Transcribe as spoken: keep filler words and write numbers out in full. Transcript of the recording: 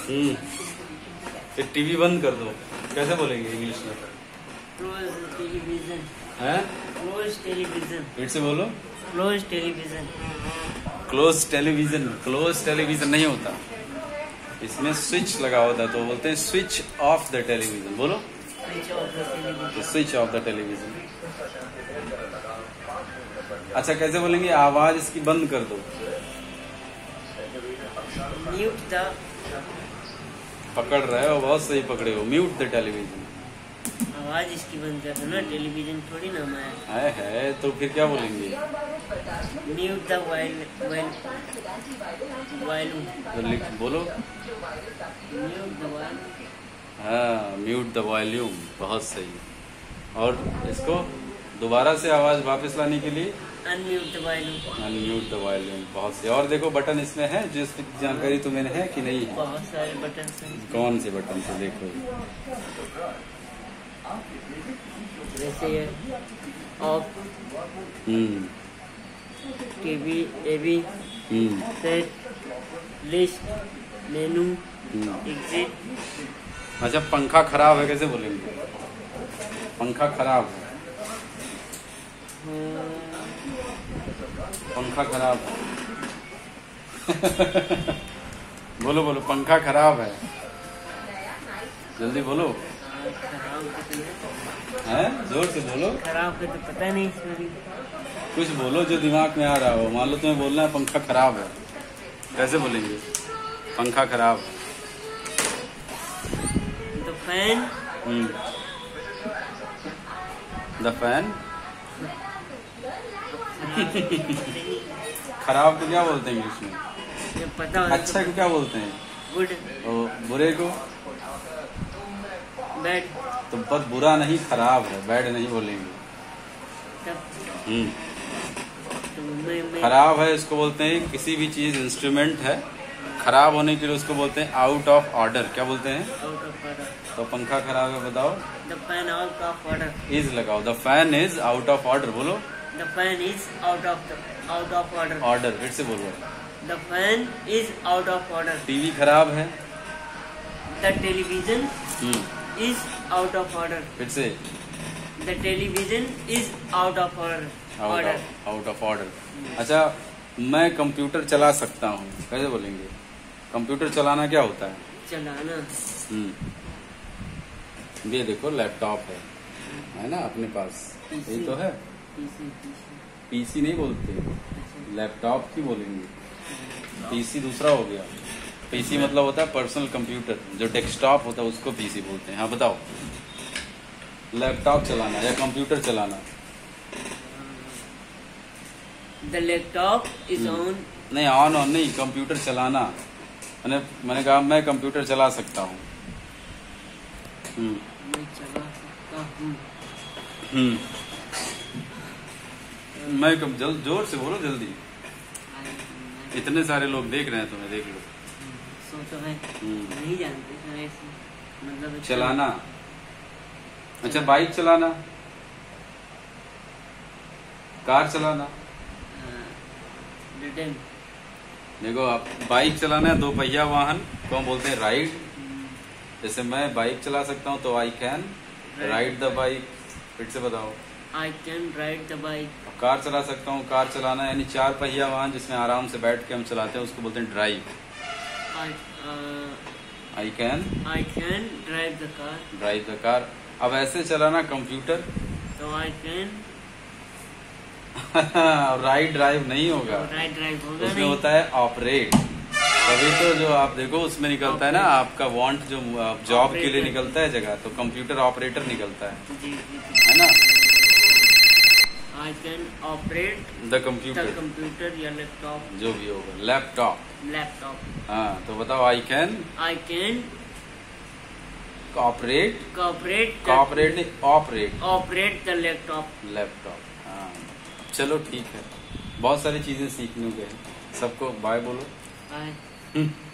हम्म TV बंद कर दो, कैसे बोलेंगे इंग्लिश में? Close television. है क्लोज टेलीविजन। फिर से बोलो। Close television. Close television. Close television नहीं होता, इसमें स्विच लगा होता है, तो बोलते हैं स्विच ऑफ द टेलीविजन। बोलो switch off the television. Switch off the television. अच्छा कैसे बोलेंगे? आवाज इसकी बंद कर दो। Mute the. पकड़ रहे हो, बहुत सही पकड़े हो। Mute the television. आवाज इसकी बंद कर दो ना, टेलीविजन थोड़ी ना मैं है है तो फिर क्या बोलेंगे? Mute the vol vol volume. तो लिख बोलो। Mute the volume. हाँ म्यूट द वॉल्यूम, बहुत सही। और इसको दोबारा से आवाज वापस लाने के लिए unmute the volume. Unmute the volume, बहुत सही। और देखो बटन इसमें है, जिस जानकारी तुम्हें है कि नहीं है? बहुत सारे बटन हैं। कौन से बटन से देखो? जैसे ये off, hmm TV, AV, hmm set, list, menu, hmm. Exit. अच्छा पंखा खराब है, कैसे बोलेंगे? पंखा खराब है। पंखा खराब है। बोलो बोलो, पंखा खराब है, जल्दी बोलो। है जोर से बोलो। खराब है तो पता नहीं सॉरी। कुछ बोलो जो दिमाग में आ रहा हो। मान लो तुम्हें बोलना है पंखा खराब है, कैसे बोलेंगे? पंखा खराब। The fan. Hmm the fan. खराब को क्या बोलते हैं इंग्लिश में? ये पता हो। अच्छा को क्या बोलते हैं? गुड। और बुरे को? बैड। तो बस बुरा नहीं, खराब है, बैड नहीं बोलेंगे। तब हम्म तो मैं, मैं खराब है इसको बोलते हैं, किसी भी चीज इंस्ट्रूमेंट है खराब होने के लिए उसको बोलते हैं आउट ऑफ ऑर्डर। क्या बोलते हैं? Out of order. तो पंखा खराब है, बताओ। The fan out of order. Is लगाओ। The fan is out of order. बोलो। The fan is out of out of order. Order फिर से बोलो। The fan is out of order. TV खराब है। The television hmm is out of order. फिर से। The television is out of order. Order. Out of order. अच्छा मैं computer चला सकता हूँ, कैसे बोलेंगे? कंप्यूटर चलाना क्या होता है? चलाना। हम्म ये देखो लैपटॉप है है ना अपने पास, यही तो है। पीसी पीसी पीसी नहीं बोलते, लैपटॉप की बोलेंगे। पीसी दूसरा हो गया। पीसी मतलब होता है पर्सनल कंप्यूटर, जो डेस्कटॉप होता है उसको पीसी बोलते हैं। हाँ बताओ। लैपटॉप चलाना या कंप्यूटर चलाना। The laptop is on. नहीं ऑन ऑन नहीं, कंप्यूटर चलाना। मैंने मैंने कहा मैं कंप्यूटर चला सकता हूँ। हम्म मैं चला सकता हूँ। हम्म मैं कब जल जोर से बोलो जल्दी, इतने सारे लोग देख रहे हैं तुम्हें, देख लो। सो तो है। हम्म नहीं जानते सर ऐसे, मतलब चलाना। अच्छा बाइक चलाना, कार चलाना। रिटर्न। देखो आप बाइक चलाना है, दो पहिया वाहन को हम बोलते हैं राइड। जैसे मैं बाइक चला सकता हूँ तो I can ride the bike. फिर से बताओ। I can ride the bike. Car चला सकता हूँ, कार चलाना यानी चार पहिया वाहन जिसमें आराम से बैठ के हम चलाते हैं उसको बोलते हैं drive. I I can I can drive the car. Drive the car. अब ऐसे चलाना कंप्यूटर तो आई कैन राइड ड्राइव नहीं होगा, राइड ड्राइव होगा उसमें नहीं। होता है ऑपरेट। तभी तो जो आप देखो उसमें निकलता है ना आपका वांट, जो जॉब के लिए निकलता है जगह, तो कंप्यूटर ऑपरेटर निकलता है, जी जी। है ना? I can operate the the computer, computer या लैपटॉप। जो भी होगा, लैपटॉप। लैपटॉप। हाँ तो बताओ। I can I can operate corporate corporate नहीं operate operate the laptop. Laptop. हाँ चलो ठीक है, बहुत सारी चीजें सीखने को है। सबको बाय बोलो। बाय। हम्म।